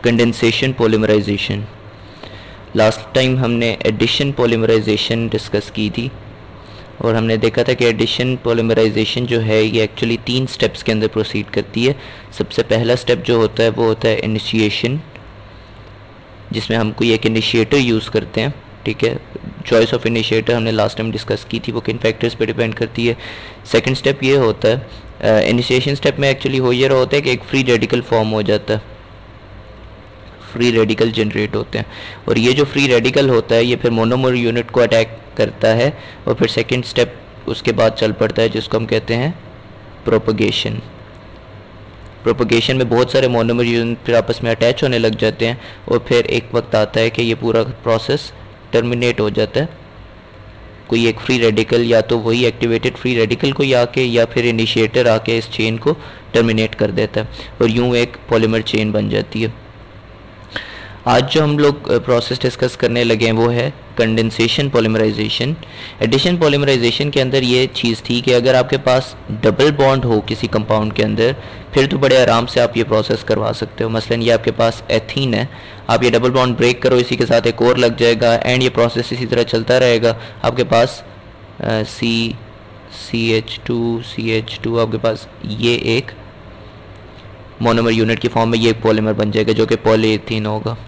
Condensation polymerization. Last time हमने addition polymerization discuss की थी और हमने देखा था कि एडिशन पॉलीमराइजेशन जो है ये एक्चुअली 3 स्टेप्स के अंदर प्रोसीड करती है। सबसे पहला स्टेप जो होता है वो होता है इनिशिएशन, जिसमें हम कोई एक इनिशिएटर यूज़ करते हैं। ठीक है, चॉइस ऑफ इनिशिएटर हमने लास्ट टाइम डिस्कस की थी, वो किन फैक्टर्स पे डिपेंड करती है। सेकंड स्टेप ये होता है, इनिशिएशन स्टेप में एक्चुअली हो ये रहा होता है कि एक फ्री रेडिकल फॉर्म हो जाता है, फ्री रेडिकल जनरेट होते हैं, और ये जो फ्री रेडिकल होता है ये फिर मोनोमर यूनिट को अटैक करता है और फिर सेकंड स्टेप उसके बाद चल पड़ता है जिसको हम कहते हैं प्रोपगेशन। प्रोपगेशन में बहुत सारे मोनोमर यूनिट फिर आपस में अटैच होने लग जाते हैं और फिर एक वक्त आता है कि ये पूरा प्रोसेस टर्मिनेट हो जाता है। कोई एक फ्री रेडिकल या तो वही एक्टिवेटेड फ्री रेडिकल को आके या फिर इनिशिएटर आके इस चेन को टर्मिनेट कर देता है और यूं एक पॉलीमर चेन बन जाती है। आज जो हम लोग प्रोसेस डिस्कस करने लगे हैं वो है कंडेंसेशन पॉलीमराइजेशन। एडिशन पॉलीमराइजेशन के अंदर ये चीज़ थी कि अगर आपके पास डबल बॉन्ड हो किसी कंपाउंड के अंदर फिर तो बड़े आराम से आप ये प्रोसेस करवा सकते हो। मसलन ये आपके पास एथीन है, आप ये डबल बॉन्ड ब्रेक करो, इसी के साथ एक और लग जाएगा एंड ये प्रोसेस इसी तरह चलता रहेगा। आपके पास CH2 आपके पास ये एक मोनोमर यूनिट की फॉर्म में ये एक पॉलीमर बन जाएगा जो कि पॉलीएथीन होगा।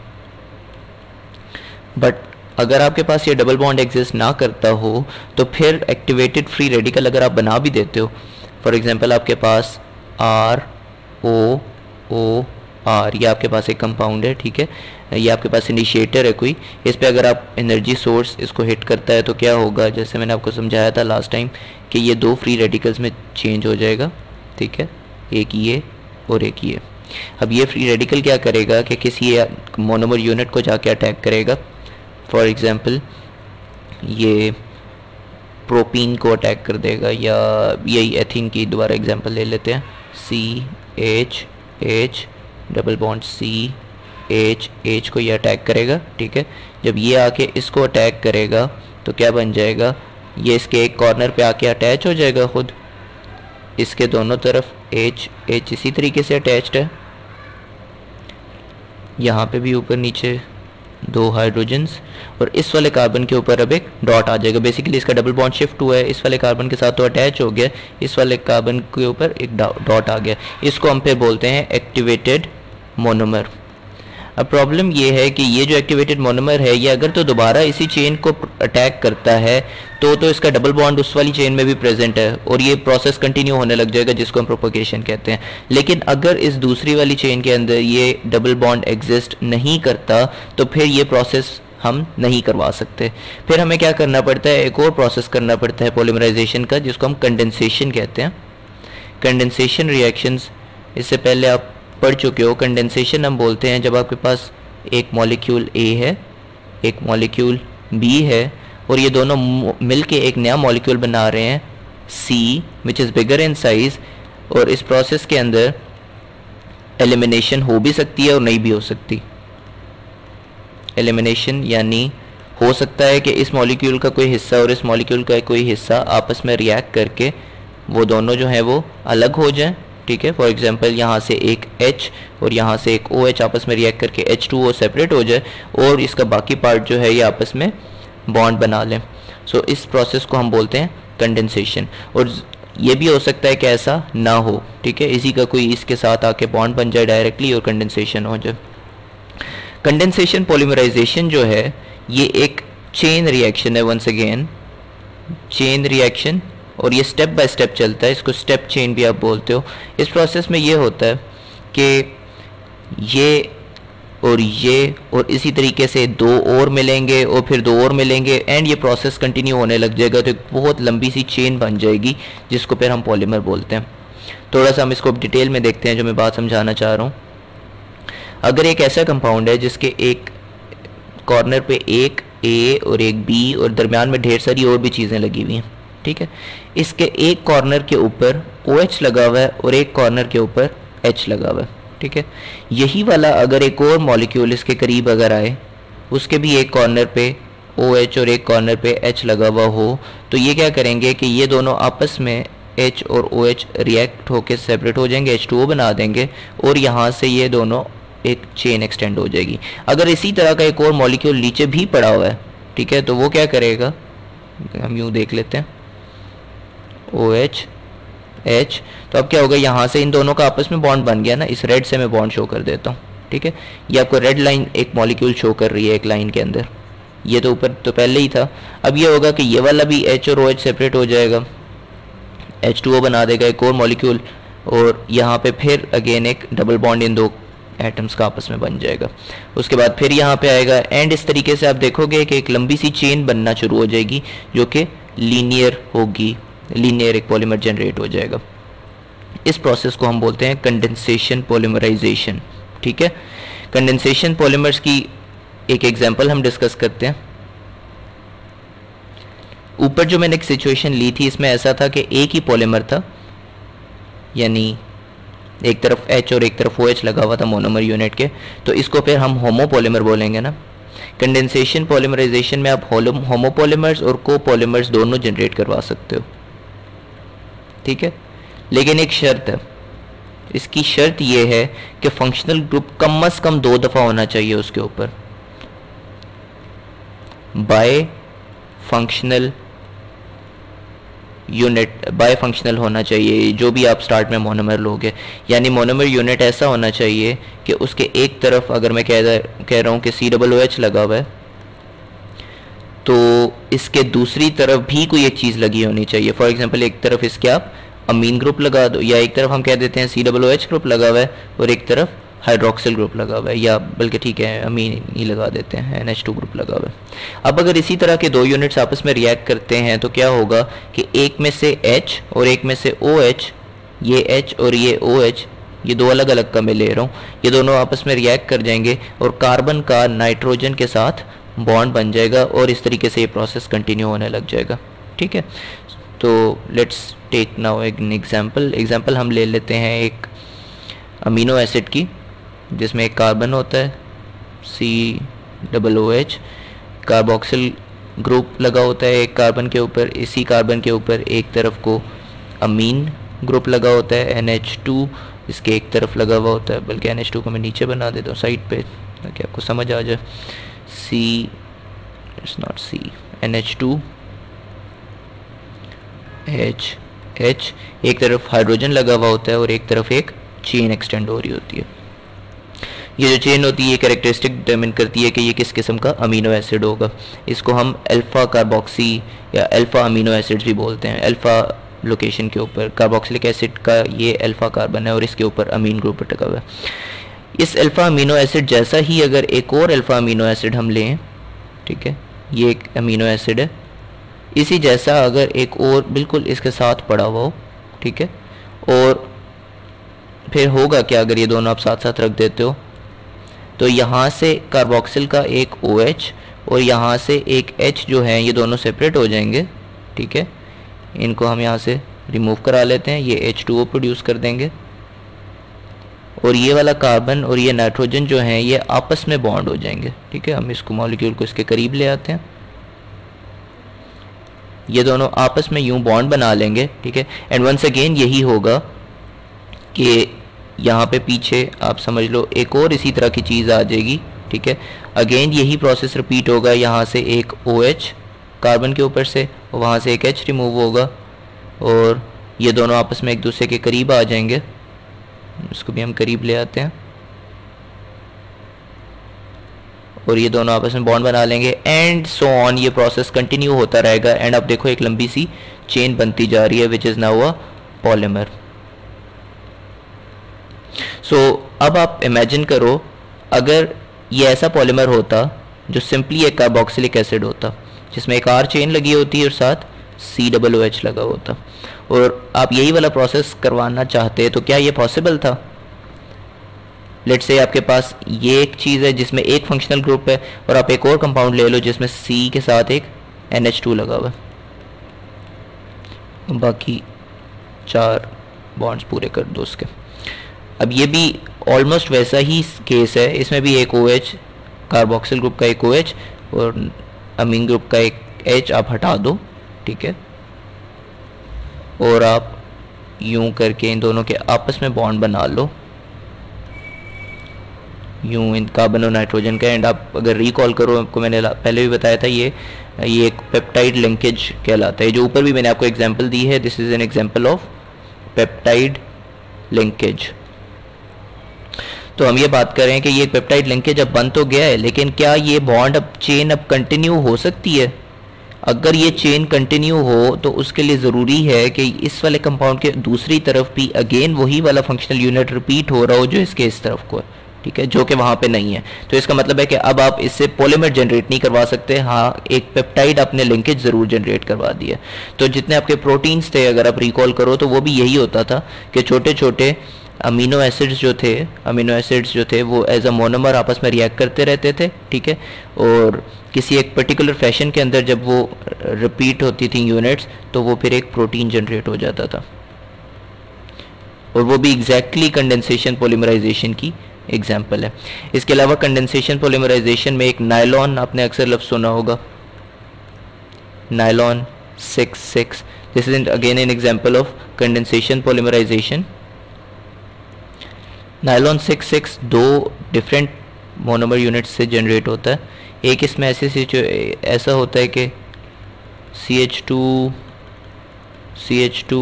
बट अगर आपके पास ये डबल बॉन्ड एग्जिस्ट ना करता हो तो फिर एक्टिवेटेड फ्री रेडिकल अगर आप बना भी देते हो, फॉर एग्जांपल आपके पास ROOR ये आपके पास एक कंपाउंड है, ठीक है, ये आपके पास इनिशिएटर है कोई, इस पे अगर आप एनर्जी सोर्स इसको हिट करता है तो क्या होगा, जैसे मैंने आपको समझाया था लास्ट टाइम कि ये 2 फ्री रेडिकल्स में चेंज हो जाएगा। ठीक है, एक ये और एक ये। अब ये फ्री रेडिकल क्या करेगा कि किसी मोनोमर यूनिट को जाके अटैक करेगा। फॉर एग्जांपल ये प्रोपीन को अटैक कर देगा, या यही एथीन की दोबारा एग्जांपल ले लेते हैं, CH डबल बॉन्ड CH को ये अटैक करेगा। ठीक है, जब ये आके इसको अटैक करेगा तो क्या बन जाएगा, ये इसके एक कॉर्नर पे आके अटैच हो जाएगा खुद, इसके दोनों तरफ H इसी तरीके से अटैच्ड है, यहाँ पे भी ऊपर नीचे 2 हाइड्रोजन्स और इस वाले कार्बन के ऊपर अब एक डॉट आ जाएगा। बेसिकली इसका डबल बॉन्ड शिफ्ट हुआ है, इस वाले कार्बन के साथ तो अटैच हो गया, इस वाले कार्बन के ऊपर एक डॉट आ गया। इसको हम फिर बोलते हैं एक्टिवेटेड मोनोमर। अब प्रॉब्लम ये है कि ये जो एक्टिवेटेड मोनोमर है ये अगर तो दोबारा इसी चेन को अटैक करता है तो इसका डबल बॉन्ड उस वाली चेन में भी प्रेजेंट है और ये प्रोसेस कंटिन्यू होने लग जाएगा जिसको हम प्रोपगेशन कहते हैं। लेकिन अगर इस दूसरी वाली चेन के अंदर ये डबल बॉन्ड एग्जिस्ट नहीं करता तो फिर ये प्रोसेस हम नहीं करवा सकते। फिर हमें क्या करना पड़ता है, एक और प्रोसेस करना पड़ता है पॉलीमराइजेशन का जिसको हम कंडेंसेशन कहते हैं। कंडेंसेशन रिएक्शंस इससे पहले आप पढ़ चुके हो। कंडेंसेशन हम बोलते हैं जब आपके पास एक मॉलिक्यूल A है, एक मॉलिक्यूल B है और ये दोनों मिलके एक नया मॉलिक्यूल बना रहे हैं C which is bigger in size, और इस प्रोसेस के अंदर एलिमिनेशन हो भी सकती है और नहीं भी हो सकती। एलिमिनेशन यानी हो सकता है कि इस मॉलिक्यूल का कोई हिस्सा और इस मॉलिक्यूल का कोई हिस्सा आपस में रिएक्ट करके वो दोनों जो हैं वो अलग हो जाएं। ठीक है, फॉर एग्जांपल यहाँ से एक H और यहाँ से एक OH आपस में रिएक्ट करके H2O सेपरेट हो जाए और इसका बाकी पार्ट जो है ये आपस में बॉन्ड बना लें। सो इस प्रोसेस को हम बोलते हैं कंडेंसेशन। और ये भी हो सकता है कि ऐसा ना हो, ठीक है, इसी का कोई इसके साथ आके बॉन्ड बन जाए डायरेक्टली और कंडेंसेशन हो जाए। कंडेंसेशन पॉलीमराइजेशन जो है ये एक चेन रिएक्शन है, वंस अगेन चेन रिएक्शन, और ये स्टेप बाय स्टेप चलता है, इसको स्टेप चेन भी आप बोलते हो। इस प्रोसेस में ये होता है कि ये और इसी तरीके से 2 और मिलेंगे और फिर 2 और मिलेंगे एंड ये प्रोसेस कंटिन्यू होने लग जाएगा, तो एक बहुत लंबी सी चेन बन जाएगी जिसको फिर हम पॉलीमर बोलते हैं। थोड़ा सा हम इसको डिटेल में देखते हैं जो मैं बात समझाना चाह रहा हूँ। अगर एक ऐसा कंपाउंड है जिसके एक कॉर्नर पे एक A और एक B और दरमियान में ढेर सारी और भी चीज़ें लगी हुई हैं, ठीक है, इसके एक कॉर्नर के ऊपर OH लगा हुआ है और एक कॉर्नर के ऊपर H लगा हुआ है, ठीक है। यही वाला अगर एक और मॉलिक्यूल इसके करीब अगर आए, उसके भी एक कॉर्नर पे OH और एक कॉर्नर पे H लगा हुआ हो, तो ये क्या करेंगे कि ये दोनों आपस में H और OH रिएक्ट होकर सेपरेट हो जाएंगे, H2O बना देंगे और यहाँ से ये दोनों एक चेन एक्सटेंड हो जाएगी। अगर इसी तरह का एक और मॉलिक्यूल नीचे भी पड़ा हुआ है, ठीक है, तो वो क्या करेगा, हम यूँ देख लेते हैं, OH H, तो अब क्या होगा, यहाँ से इन दोनों का आपस में बॉन्ड बन गया ना। इस रेड से मैं बॉन्ड शो कर देता हूँ, ठीक है। ये आपको रेड लाइन एक मॉलिक्यूल शो कर रही है एक लाइन के अंदर, ये तो ऊपर तो पहले ही था। अब ये होगा कि ये वाला भी H और OH सेपरेट हो जाएगा, H2O बना देगा एक और मॉलिक्यूल, और यहाँ पे फिर अगेन एक डबल बॉन्ड इन दो एटम्स का आपस में बन जाएगा। उसके बाद फिर यहाँ पे आएगा, एंड इस तरीके से आप देखोगे कि एक लंबी सी चेन बनना शुरू हो जाएगी जो कि लीनियर होगी, लीनियर एक पॉलीमर जनरेट हो जाएगा। इस प्रोसेस को हम बोलते हैं कंडेंसेशन पॉलीमराइजेशन, ठीक है। कंडेंसेशन पॉलीमर्स की एक एग्जांपल हम डिस्कस करते हैं। ऊपर जो मैंने एक सिचुएशन ली थी, इसमें ऐसा था कि एक ही पॉलीमर था, यानी एक तरफ H और एक तरफ OH लगा हुआ था मोनोमर यूनिट के, तो इसको फिर हम होमोपॉलीमर बोलेंगे ना। कंडेंसेशन पॉलीमराइजेशन में आप होमोपॉलीमर्स और कोपॉलीमर्स दोनों जनरेट करवा सकते हो, ठीक है। लेकिन एक शर्त है, इसकी शर्त ये है कि फंक्शनल ग्रुप कम से कम 2 दफ़ा होना चाहिए उसके ऊपर, bifunctional unit, bifunctional होना चाहिए जो भी आप स्टार्ट में मोनोमर लोगे। यानी मोनोमर यूनिट ऐसा होना चाहिए कि उसके एक तरफ, अगर मैं कह रहा हूँ कि COOH लगा हुआ है, तो इसके दूसरी तरफ भी कोई एक चीज़ लगी होनी चाहिए। फॉर एग्जांपल एक तरफ इसके आप अमीन ग्रुप लगा दो, या एक तरफ हम कह देते हैं COOH ग्रुप लगा हुआ है और एक तरफ हाइड्रोक्सिल ग्रुप लगा हुआ है, या बल्कि ठीक है अमीन ही लगा देते हैं, NH2 ग्रुप लगा हुआ है। अब अगर इसी तरह के 2 यूनिट्स आपस में रिएक्ट करते हैं तो क्या होगा कि एक में से H और एक में से OH, ये H और ये OH, ये 2 अलग अलग का मैं ले रहा हूँ, ये दोनों आपस में रिएक्ट कर जाएंगे और कार्बन का नाइट्रोजन के साथ बॉन्ड बन जाएगा, और इस तरीके से ये प्रोसेस कंटिन्यू होने लग जाएगा, ठीक है। तो let's take now an example हम ले लेते हैं एक अमीनो एसिड की, जिसमें एक कार्बन होता है COOH, कार्बोक्सिल ग्रुप लगा होता है एक कार्बन के ऊपर, इसी कार्बन के ऊपर एक तरफ को अमीन ग्रुप लगा होता है NH2, इसके एक तरफ लगा हुआ होता है, बल्कि NH2 को मैं नीचे बना देता हूँ साइड पे ताकि आपको समझ आ जाए। NH2 H, एक तरफ हाइड्रोजन लगा हुआ होता है और एक तरफ एक चेन एक्सटेंड हो रही होती है। ये जो चेन होती है ये कैरेक्टरिस्टिक डिटरमिन करती है कि ये किस किस्म का अमीनो एसिड होगा। इसको हम अल्फ़ा कार्बोक्सी या अल्फ़ा अमीनो एसिड्स भी बोलते हैं। अल्फ़ा लोकेशन के ऊपर कार्बोक्सिलिक एसिड का ये अल्फ़ा कार्बन है और इसके ऊपर अमीन ग्रुप टिका हुआ है। इस अल्फ़ा अमीनो एसिड जैसा ही अगर एक और अल्फ़ा अमीनो एसिड हम लें, ठीक है, ये एक अमीनो एसिड है, इसी जैसा अगर एक और बिल्कुल इसके साथ पड़ा हुआ हो, ठीक है, और फिर होगा क्या अगर ये दोनों आप साथ साथ रख देते हो, तो यहाँ से कार्बोक्सिल का एक OH और यहाँ से एक H जो है ये दोनों सेपरेट हो जाएंगे, ठीक है। इनको हम यहाँ से रिमूव करा लेते हैं, ये H2O प्रोड्यूस कर देंगे और ये वाला कार्बन और ये नाइट्रोजन जो है ये आपस में बॉन्ड हो जाएंगे, ठीक है। हम इसको मॉलिक्यूल को इसके करीब ले आते हैं, ये दोनों आपस में यूं बॉन्ड बना लेंगे, ठीक है। एंड वंस अगेन यही होगा कि यहाँ पे पीछे आप समझ लो एक और इसी तरह की चीज़ आ जाएगी, ठीक है। अगेन यही प्रोसेस रिपीट होगा, यहाँ से एक OH कार्बन के ऊपर से और वहाँ से एक H रिमूव होगा और ये दोनों आपस में एक दूसरे के करीब आ जाएंगे। इसको भी हम करीब ले आते हैं और ये दोनों आपस में बॉन्ड बना लेंगे एंड सो ऑन। ये प्रोसेस कंटिन्यू होता रहेगा एंड अब देखो एक लंबी सी चेन बनती जा रही है which is now a polymer. So अब आप इमेजिन करो अगर ये ऐसा पॉलीमर होता जो सिंपली एक कार्बोक्सिलिक एसिड होता जिसमें एक R चेन लगी होती और साथ COOH लगा होता और आप यही वाला प्रोसेस करवाना चाहते तो क्या ये पॉसिबल था? लेट्स से आपके पास ये एक चीज़ है जिसमें एक फंक्शनल ग्रुप है और आप एक और कंपाउंड ले लो जिसमें C के साथ एक NH2 लगा हुआ है, बाकी 4 बॉन्ड्स पूरे कर दो उसके। अब ये भी ऑलमोस्ट वैसा ही केस है, इसमें भी एक OH कार्बोक्सिल ग्रुप का एक OH और अमीन ग्रुप का एक H आप हटा दो, ठीक है, और आप यूं करके इन दोनों के आपस में बॉन्ड बना लो यूँ इन कार्बन और नाइट्रोजन का। एंड आप अगर रिकॉल करो, आपको मैंने पहले भी बताया था, ये एक पेप्टाइड लिंकेज कहलाता है। जो ऊपर भी मैंने आपको एग्जांपल दी है, this is an example of peptide linkage. तो हम ये बात कर रहे हैं कि ये पेप्टाइड लिंकेज अब बन तो गया है, लेकिन क्या ये बॉन्ड अब चेन अब कंटिन्यू हो सकती है? अगर ये चेन कंटिन्यू हो तो उसके लिए ज़रूरी है कि इस वाले कंपाउंड के दूसरी तरफ भी अगेन वही वाला फंक्शनल यूनिट रिपीट हो रहा हो जो इसके इस तरफ को है, ठीक है, जो कि वहाँ पे नहीं है। तो इसका मतलब है कि अब आप इससे पॉलीमर जनरेट नहीं करवा सकते, हाँ एक पेप्टाइड आपने लिंकेज ज़रूर जनरेट करवा दिया। तो जितने आपके प्रोटीन्स थे, अगर आप रिकॉल करो, तो वो भी यही होता था कि छोटे छोटे अमीनो एसिड्स जो थे वो एज अ मोनोमर आपस में रिएक्ट करते रहते थे, ठीक है, और किसी एक पर्टिकुलर फैशन के अंदर जब वो रिपीट होती थी यूनिट्स, तो वो फिर एक प्रोटीन जनरेट हो जाता था। और वो भी एग्जैक्टली कंडेंसेशन पॉलीमराइजेशन की एग्जाम्पल है। इसके अलावा कंडेंसेशन पॉलीमराइजेशन में एक नायलॉन, आपने अक्सर लफ्ज़ सुना होगा, nylon 6,6। This is again an example of condensation polymerization. Nylon 6,6 दो डिफरेंट मोनोमर यूनिट्स से जनरेट होता है। एक इसमें ऐसा होता है कि CH2 CH2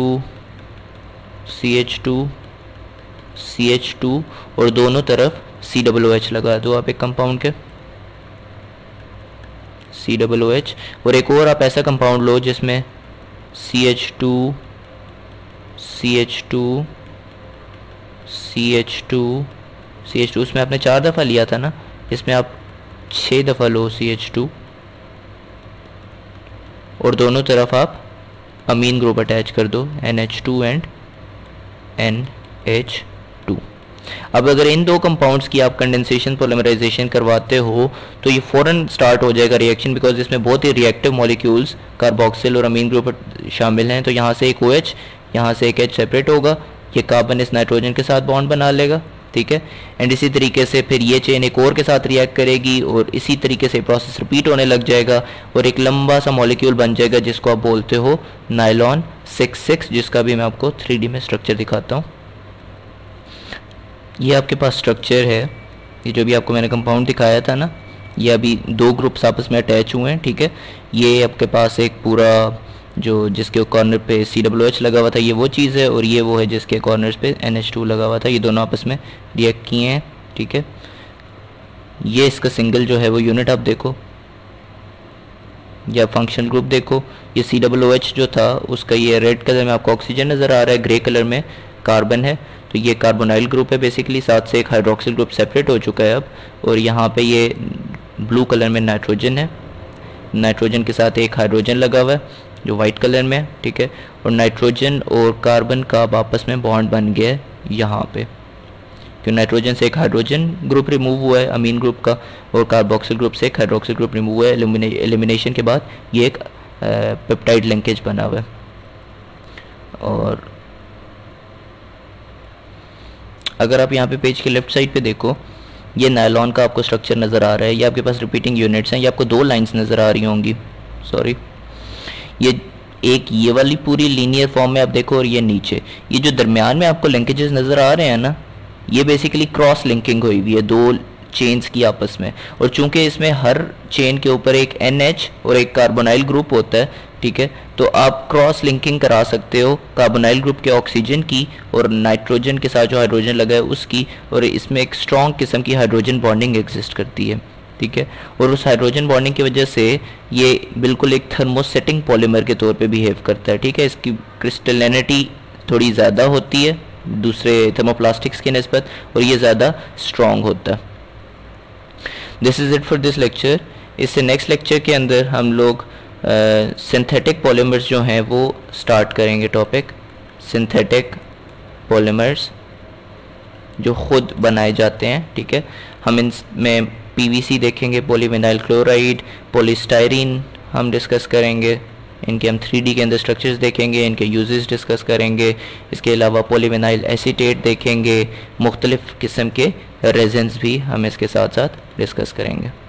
CH2 CH2 और दोनों तरफ COOH लगा दो आप एक कंपाउंड के, COOH। और एक और आप ऐसा कंपाउंड लो जिसमें CH2 CH2 CH2 CH2, उसमें आपने 4 दफ़ा लिया था ना, इसमें आप 6 दफ़ा लो CH2 और दोनों तरफ आप अमीन ग्रुप अटैच कर दो NH2 एंड NH2। अब अगर इन दो कंपाउंड्स की आप कंडेंसेशन पॉलीमराइजेशन करवाते हो तो ये फ़ौरन स्टार्ट हो जाएगा रिएक्शन, बिकॉज इसमें बहुत ही रिएक्टिव मॉलिक्यूल्स कार्बोक्सिल और अमीन ग्रुप शामिल हैं। तो यहाँ से एक OH, यहाँ से एक H सेपरेट होगा, ये कार्बन इस नाइट्रोजन के साथ बॉन्ड बना लेगा, ठीक है, एंड इसी तरीके से फिर ये चेन एक और के साथ रिएक्ट करेगी और इसी तरीके से प्रोसेस रिपीट होने लग जाएगा और एक लंबा सा मॉलिक्यूल बन जाएगा जिसको आप बोलते हो नायलॉन 6,6, जिसका भी मैं आपको 3D में स्ट्रक्चर दिखाता हूँ। ये आपके पास स्ट्रक्चर है, ये जो भी आपको मैंने कंपाउंड दिखाया था ना, ये अभी दो ग्रुप्स आपस में अटैच हुए हैं, ठीक है। ये आपके पास एक पूरा जो जिसके कॉर्नर पे COOH लगा हुआ था, ये वो चीज़ है, और ये वो है जिसके कॉर्नर्स पे NH2 लगा हुआ था। ये दोनों आपस में रिएक्ट किए हैं, ठीक है। ये इसका सिंगल जो है वो यूनिट आप देखो, या फंक्शनल ग्रुप देखो। ये COOH जो था उसका ये रेड कलर में आपको ऑक्सीजन नज़र आ रहा है, ग्रे कलर में कार्बन है, तो ये कार्बोनाइल ग्रुप है बेसिकली। साथ से एक हाइड्रोक्सिल ग्रुप सेपरेट हो चुका है अब, और यहाँ पे ये ब्लू कलर में नाइट्रोजन है, नाइट्रोजन के साथ एक हाइड्रोजन लगा हुआ है जो वाइट कलर में है, ठीक है। और नाइट्रोजन और कार्बन का आपस में बॉन्ड बन गया है यहाँ पे, क्योंकि नाइट्रोजन से एक हाइड्रोजन ग्रुप रिमूव हुआ है अमीन ग्रुप का, और कार्बोक्सिल ग्रुप से एक हाइड्रोक्सिल ग्रुप रिमूव हुआ है। एलिमिनेशन के बाद ये एक पेप्टाइड लिंकेज बना हुआ है। और अगर आप यहाँ पे पेज के लेफ्ट साइड पे देखो, ये नायलॉन का आपको स्ट्रक्चर नज़र आ रहा है। ये आपके पास रिपीटिंग यूनिट्स हैं, ये आपको दो लाइंस नज़र आ रही होंगी, सॉरी, ये एक ये वाली पूरी लीनियर फॉर्म में आप देखो, और ये नीचे ये जो दरमियान में आपको लिंकेजेस नज़र आ रहे हैं ना, ये बेसिकली क्रॉस लिंकिंग हुई हुई है दो चेन्स की आपस में। और चूंकि इसमें हर चेन के ऊपर एक NH और एक कार्बोनाइल ग्रुप होता है, ठीक है, तो आप क्रॉस लिंकिंग करा सकते हो कार्बोनाइल ग्रुप के ऑक्सीजन की और नाइट्रोजन के साथ जो हाइड्रोजन लगा है उसकी, और इसमें एक स्ट्रॉन्ग किस्म की हाइड्रोजन बॉन्डिंग एग्जिस्ट करती है, ठीक है। और उस हाइड्रोजन बॉन्डिंग की वजह से ये बिल्कुल एक थर्मोसेटिंग पॉलीमर के तौर पे बिहेव करता है, ठीक है। इसकी क्रिस्टलिनिटी थोड़ी ज़्यादा होती है दूसरे थर्मोप्लास्टिक्स की निस्बत, और ये ज़्यादा स्ट्रॉन्ग होता है। This is it for this lecture. इससे नेक्स्ट लेक्चर के अंदर हम लोग सिंथेटिक पॉलीमर्स जो हैं वो स्टार्ट करेंगे। टॉपिक सिंथेटिक पॉलीमर्स जो ख़ुद बनाए जाते हैं, ठीक है। हम इनमें PVC देखेंगे, पॉलीविनाइल क्लोराइड, पॉलीस्टायरीन हम डिस्कस करेंगे। इनके हम 3D के अंदर स्ट्रक्चर्स देखेंगे, इनके यूजेस डिस्कस करेंगे। इसके अलावा पॉलीविनाइल एसीटेट देखेंगे, मुख्तलिफ़ किस्म के रेजेंस भी हम इसके साथ साथ डिस्कस करेंगे।